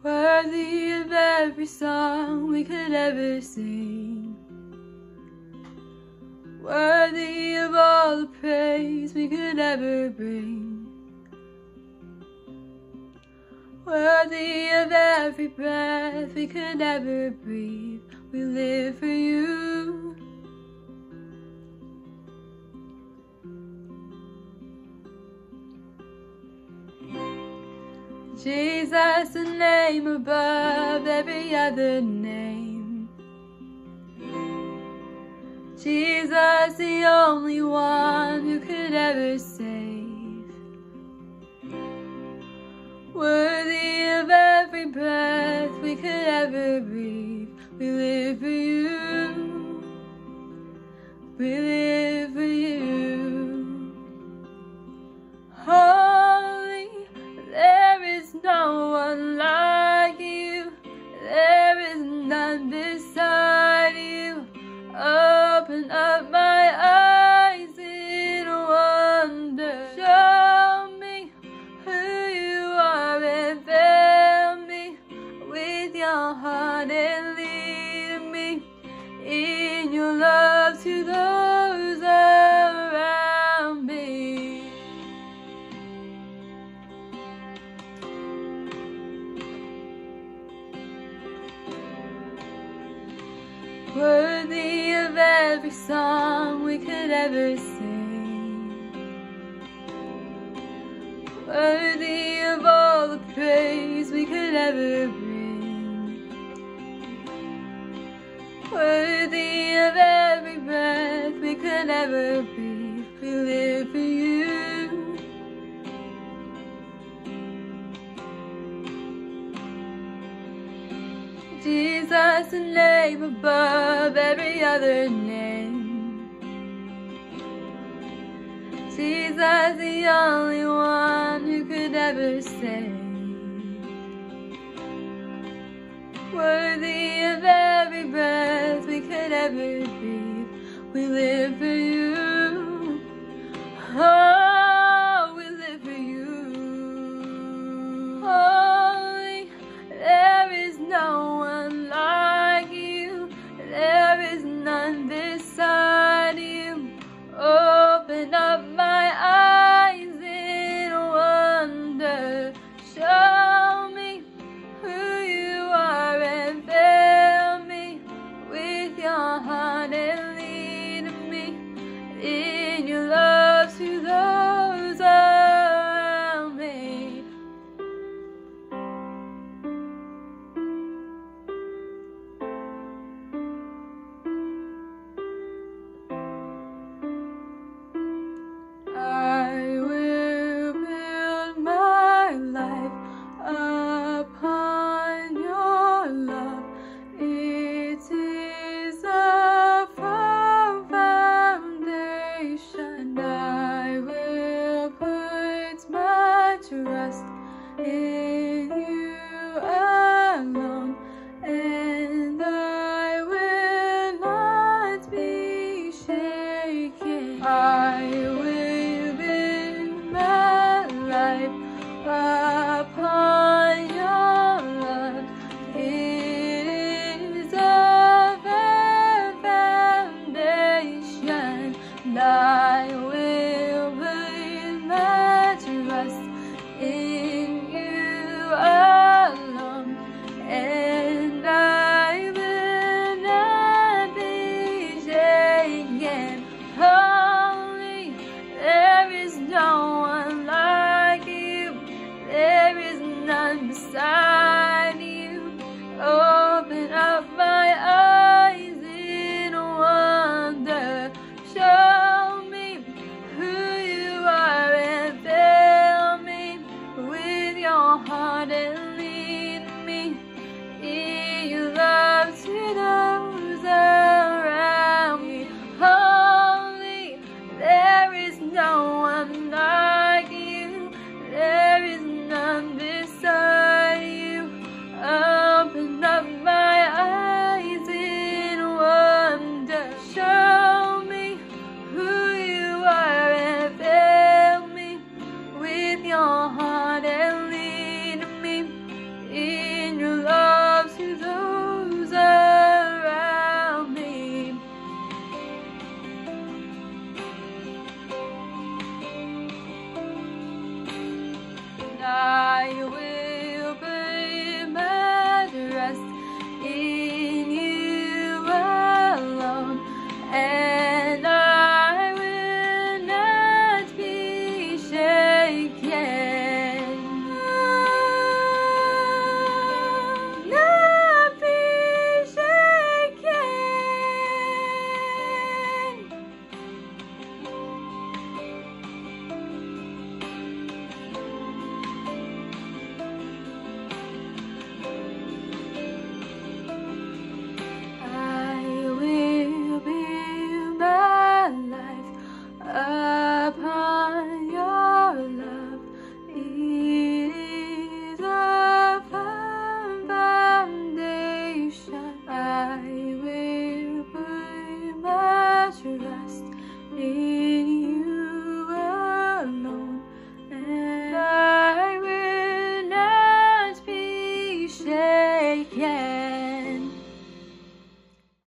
worthy of every song we could ever sing, worthy of all the praise we could ever bring, worthy of every breath we could ever breathe. We live for you. Jesus, the name above every other name. Jesus, the only one who could ever save. Worthy of every breath we could ever breathe. We live for you. We live for you. Holy, there is no one like you. There is none beside you. Open up my eyes in wonder. Show me who you are and fill me with your heart and lead me in your love to those around me. Worthy of every song we could ever sing, worthy of all the praise we could ever bring, worthy of every breath we could ever breathe. We live for you. Jesus, the name above every other name. Jesus, the only one who could ever save. Worthy of every breath we could ever breathe. We live for you. Oh, we live for you. Holy, there is no one like you. There is none beside you. Open up my eyes in wonder. Show me who you are and fill me with your heart and lead me in your love to those around me. I will build my life upon your love. It is a firm foundation. I will put my trust in you alone, and I will not be shaken. I will build my life upon your love. It is a firm foundation, and I will put my trust in you alone, and I will not be shaken. Holy, there is no one like you. There is none beside you. Open up my eyes in wonder. Show me who you are and fill me with your heart and lead me in your love to those around me. Holy, there is no one like you. There is none beside you. Open up my eyes in wonder. Show me who you are and fill me with your heart and lead me in your trust in